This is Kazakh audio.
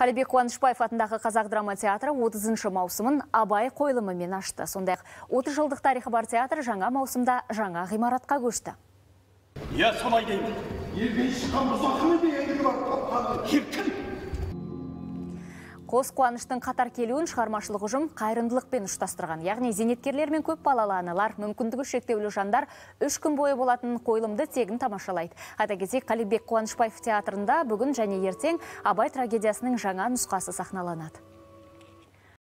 Қалибек Қуанышбаев атындағы Қазақ драма театры 30-шы маусымын Абай қойылымымен ашты. Сондай-ақ 30 жылдық тарихы бар театр жаңа маусымда жаңа ғимаратқа көшті. Я солай деймін. Елге шыққан бұзақыны дегендігі бар тапқаны кепкін. Қос қуаныштың қатар келуін шығармашылық ұжым қайырымдылықпен ұштастырған. Яғни зейнеткерлер мен көп балалы аналар, мүмкіндігі шектеулі жандар 3 күн бойы болатын қойылымды тегін тамашалайды. Айта кетейік, Қалибек Қуанышбаев театрында бүгін және ертең Абай трагедиясының жаңа нұсқасы сахналанады.